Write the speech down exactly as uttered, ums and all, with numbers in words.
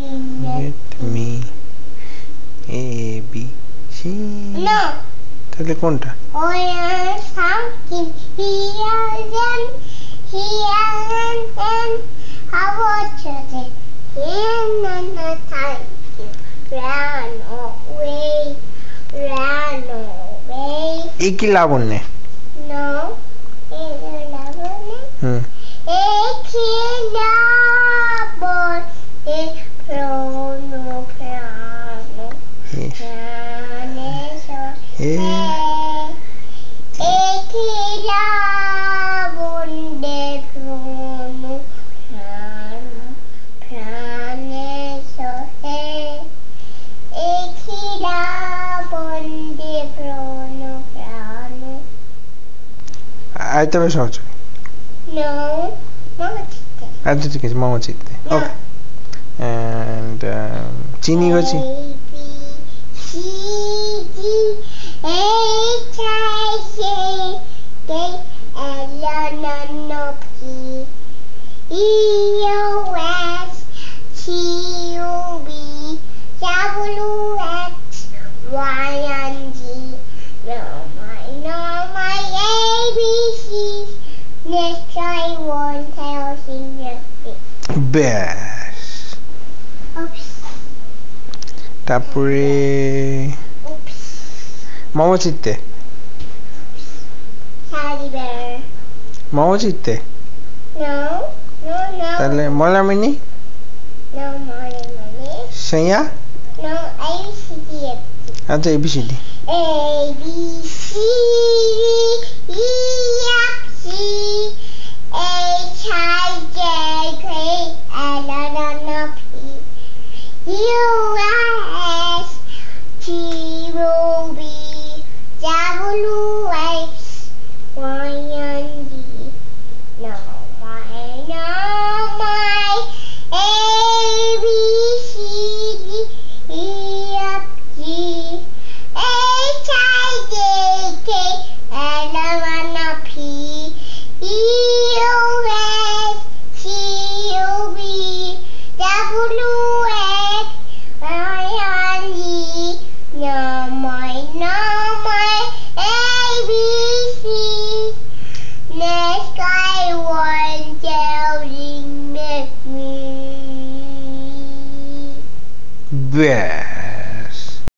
Let me A B C. No. তাহলে কোনটা? Oil something here and here and then I watch it in and I thank you. Run away, run away. এ কি লাবণ্যে? No, it's a labonye. Hmm It's a labonye. Prano, prano, Yes. prano, so Yeah. It's a labonye. Prano, prano, prano, so It's a labonye. Prano, prano. আরেকটা বেশ সহজ। No, Mama Chitte. আচ্ছা ঠিক আছে, মামা চিত্তে। No. Okay and চিনি গছি। A, B, C, D, H, I, J, K, L, M, N, O, P, E, O, S, T, U, V, W, X, Y, and Z. Know my, know my A B Cs. Next I won't tell you. ব্যাস। Oops. তারপরে Oops. মামা চিত্তে। Teddy bear. মামা চিত্তে। No, no, no. তাহলে মলামিনী। No, money, money. সাইয়া। No, A B C D F G. আচ্ছা A B C D. A B C D E F G H I J K L M N O